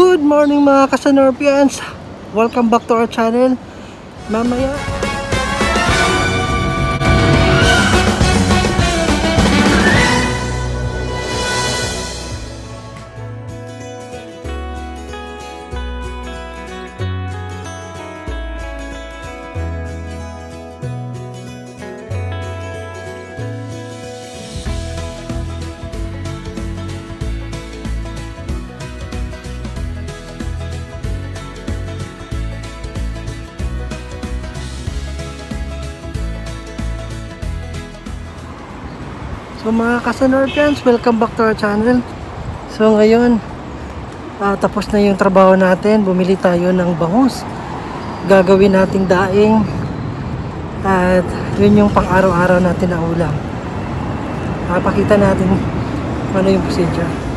Good morning mga Kasanorpians. Welcome back to our channel. Mamaya So mga Kasanorpians, welcome back to our channel. So ngayon, tapos na yung trabaho natin. Bumili tayo ng bangus. Gagawin nating daing. At yun yung pang araw-araw natin na ulam. Pakita natin ano yung procedure.